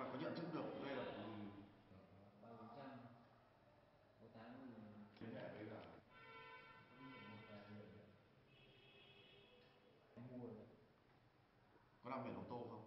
có nhận thức được đây là ba bốn trăm một tháng thì thế hệ đấy là một vài người mua được. có làm biển ô tô không?